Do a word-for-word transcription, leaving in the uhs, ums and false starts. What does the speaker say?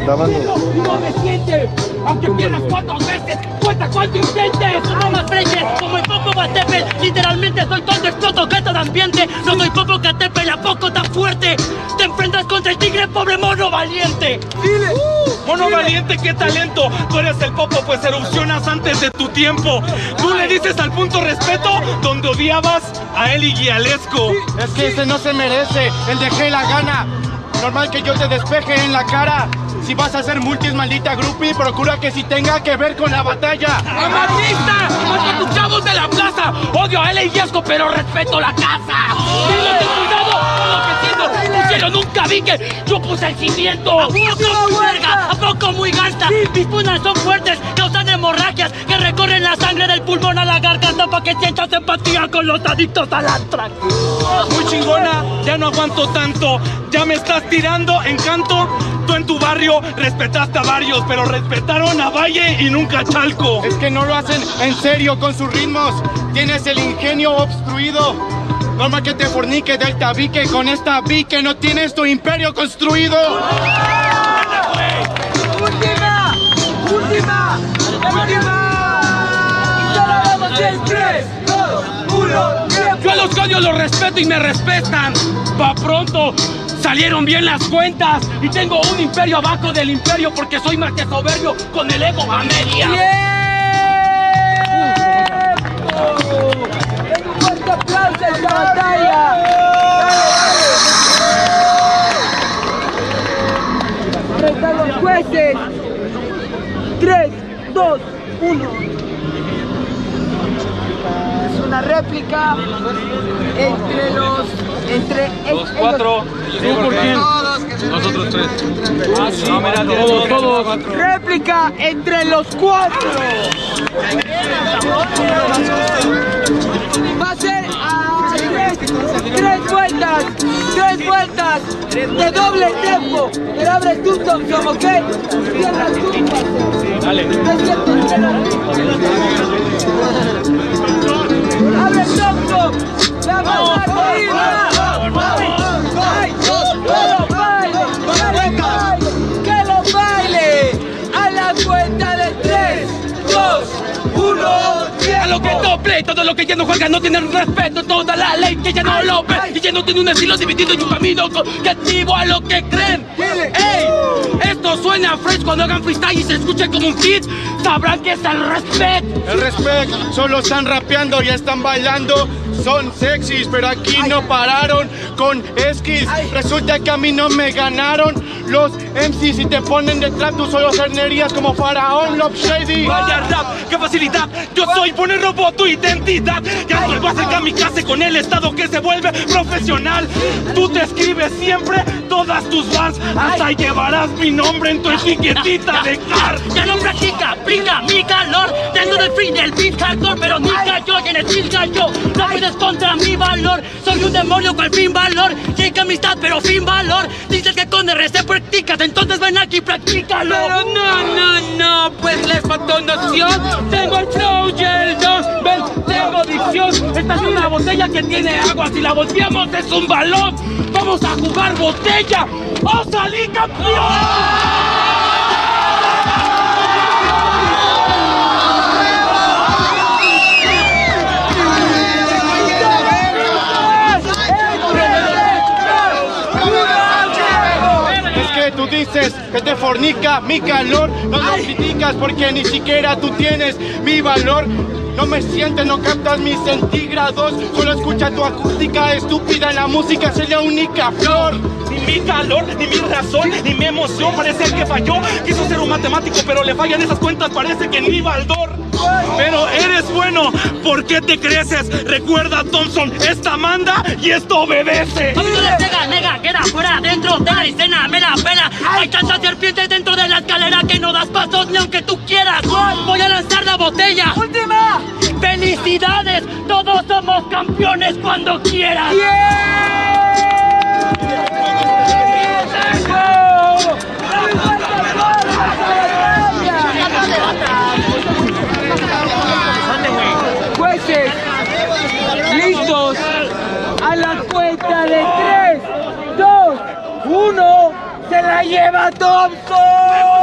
Grabando. No me sientes, aunque pierdas cuatro veces, cuenta cuánto intentes. No me fregues, como el Popo Catepe, literalmente soy tonto, exploto, gato de ambiente. No soy Popo Catepe, la poco tan fuerte. Te enfrentas contra el tigre, pobre mono valiente. Dile. Uh, mono dile. Valiente, qué talento. Tú eres el Popo, pues erupcionas antes de tu tiempo. Tú le dices al punto respeto donde odiabas a Eli Gialesco. Sí. Es que ese no se merece, el dejé la gana. Normal que yo te despeje en la cara. Si vas a hacer multis, maldita groupie, procura que si tenga que ver con la batalla. ¡Amarista! ¡Hasta tus chavos de la plaza! Odio a Eli Gialesco, pero respeto la casa. ¡Dile ten cuidado con lo que siento! ¡Pusieron nunca vi que yo puse el cimiento! ¿A poco muy verga? ¿A poco muy gasta? Mis punas son fuertes, causan hemorragias que recorren la sangre del pulmón a la garganta para que sientas empatía con los adictos al Antrax. Muy chingona, ya no aguanto tanto. Ya me estás tirando encanto. Tú en tu barrio respetaste a varios, pero respetaron a Valle y nunca a Chalco. Es que no lo hacen en serio con sus ritmos. Tienes el ingenio obstruido. Normal que te fornique del tabique. Con esta bique no tienes tu imperio construido. ¡Última! ¡Última! ¡Última! Y solo vamos en tres, dos, uno, tiempo. Yo a los codios los respeto y me respetan. Pa' pronto salieron bien las cuentas y tengo un imperio abajo del imperio porque soy más que soberbio con el ego a media. ¡Tiempo! ¡Den un fuerte aplauso a esta batalla! ¡Frente a los jueces! tres, dos, uno. Es una réplica entre los... Entre los cuatro. ¿Tú por quién? Nosotros tres. Ah, sí. No, mira, todos, todos. réplica entre los cuatro. Va a ser a tres, tres vueltas, tres vueltas de doble tempo. Pero abres tú, Thompson, ¿ok? Cierras tú. Dale. ¡Abre Thompson! ¡La vas a arriba! ¡Ay, que lo baile! ¡Que lo baile! A la cuenta de tres, dos, uno, A lo que doble, todo lo que ya no juega no tiene respeto. Toda la ley que ya no lo ve y ya no tiene un estilo dividido y un camino objetivo a lo que creen. ¡Ey! Esto suena fresh cuando hagan freestyle y se escuche como un hit. Sabrán que es el respect. El respect, solo están rapeando, ya están bailando. Son sexys, pero aquí no pararon con esquis. Resulta que a mí no me ganaron los M Cs. Si te ponen de trap, tú solo cernerías como Faraón Love Shady. Vaya rap, qué facilidad. Yo soy poner robo tu identidad. Ya vuelvo a hacer kamikaze con el estado que se vuelve profesional. Tú te escribes siempre todas tus bars. Hasta llevarás mi nombre en tu etiquetita de car. Ya no practica, brinca mi calor. Dentro del free del beat hardcore, pero nunca yo y en el beat yo. No puedes contra mi valor. Soy un demonio con fin valor. Llega amistad, pero fin valor. Dices que con R C practicas, entonces ven aquí y practícalo. Pero no, no, no, pues les faltó noción. Tengo el flow y el don. Ven, tengo dicción. Esta es una botella que tiene agua. Si la volteamos es un balón. Vamos a jugar botella o salí campeón. Tú dices que te fornica mi calor, no lo criticas porque ni siquiera tú tienes mi valor. No me sientes, no captas mis centígrados, solo escucha tu acústica estúpida, la música es la única flor. Ni mi calor, ni mi razón, ni mi emoción, parece que falló. Quiso ser un matemático, pero le fallan esas cuentas, parece que ni Baldor. Pero eres bueno, ¿por qué te creces? Recuerda, Thompson, esta manda y esto obedece. Amigo de pega, nega, queda fuera, adentro de la escena, me la pela. Hay tantas serpientes dentro de la escalera que no das pasos ni aunque tú quieras. Voy a lanzar la botella. ¡Última! ¡Felicidades! Todos somos campeones cuando quieras. Jueces, listos, a la cuenta de tres, dos, uno, se la lleva Thompson!